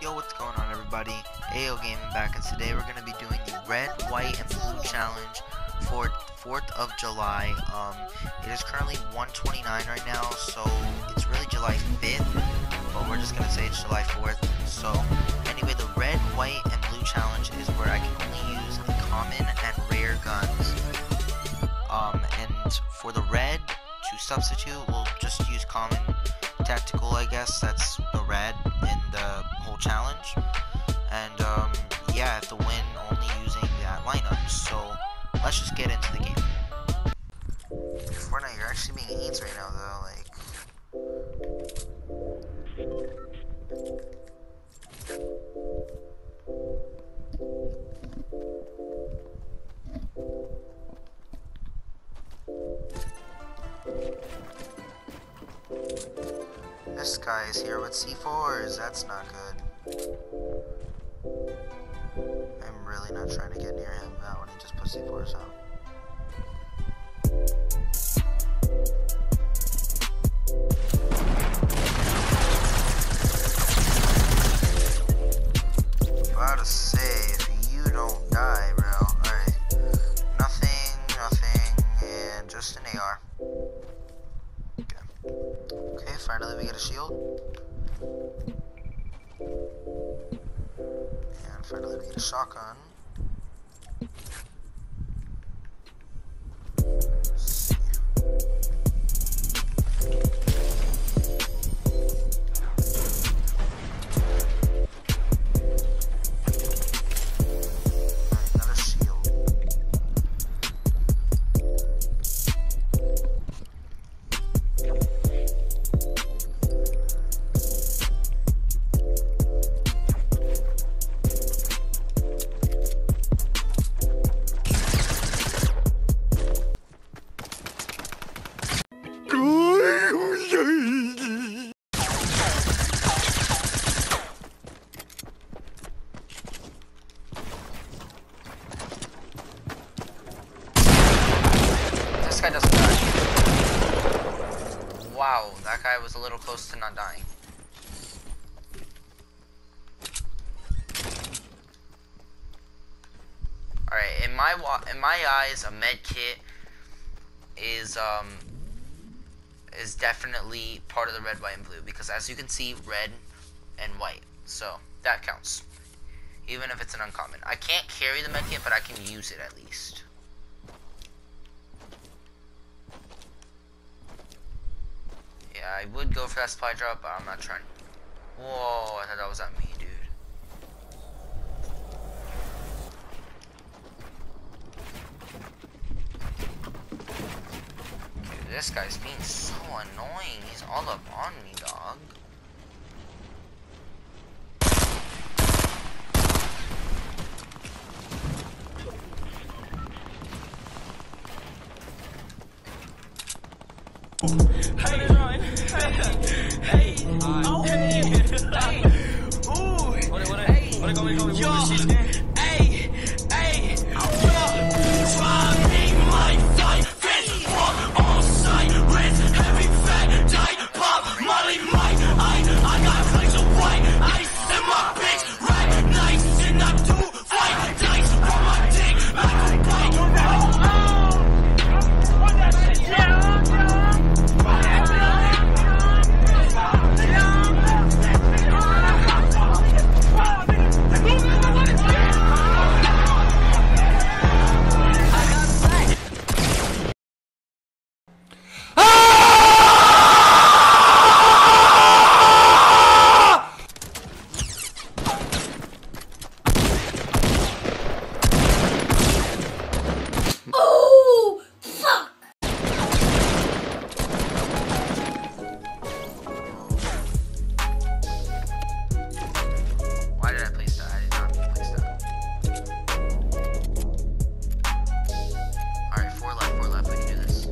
Yo, what's going on, everybody? AO Gaming back, and today we're going to be doing the red, white, and blue challenge for 4th of July. It is currently 1:29 right now, so it's really July 5th, but we're just going to say it's July 4th. So, anyway, the red, white, and blue challenge is where I can only use common and rare guns. And for the red, to substitute, we'll just use common tactical, I guess. That's the red in the whole challenge. And yeah, I have to win only using that lineup. So let's just get into the game. Fortnite, you're actually being AIDS right now, though. This guy is here with C4s, that's not good. I'm really not trying to get near him now when he just put C4s out. About to say, if you don't die, bro. Alright. Nothing, and just an AR. Okay, finally we get a shield. And finally we get a shotgun. Let's see. Alright, another shield. This guy doesn't die. Wow, that guy was a little close to not dying. Alright, in my eyes, a med kit is definitely part of the red, white, and blue, because as you can see, red and white, so that counts, even if it's an uncommon. I can't carry the med kit, but I can use it at least. Yeah, I would go for that supply drop, but I'm not trying. Whoa, I thought that was at me, dude. Dude, this guy's being so annoying. He's all up on me, dog. Hey, Ryan. Hey. Oh, hey. Ooh. What go? Yo. Hey. Dropping my fight. Fist walk on side. Rinse heavy fat tight. Pop Molly Mike. I got flags of white. Ice in my bitch. Right nice. And I do fight. Dice on my dick. Like a bite. What that shit? Yeah. Why did I place that? I did not mean to place that. Alright, 4 left, we can do this.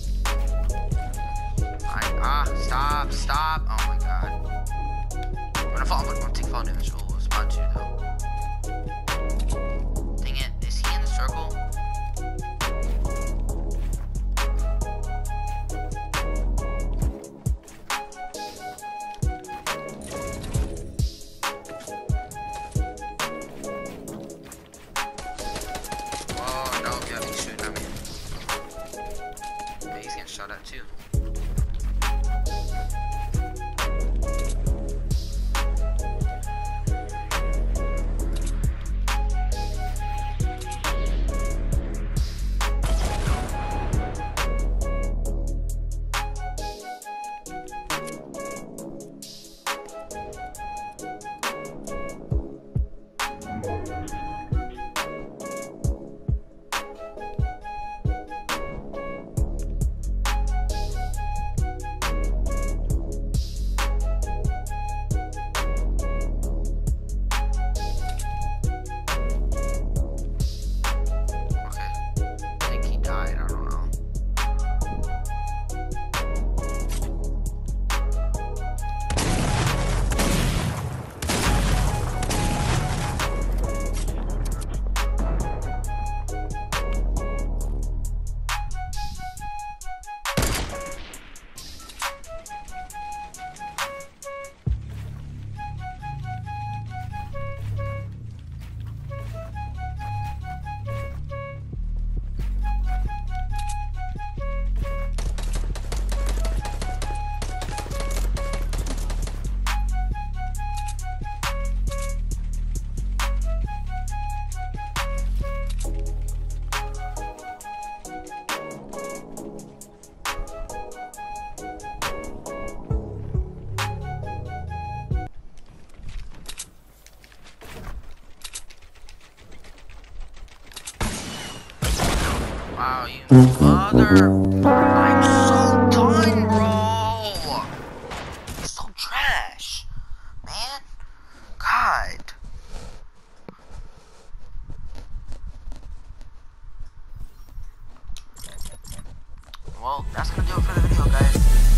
Stop. Oh my god. I'm gonna take fall damage. Oh, it's about to though. Dang it, is he in the circle? Wow, you mother. I'm so done, bro. You're so trash, man. God. Well, that's gonna do it for the video, guys.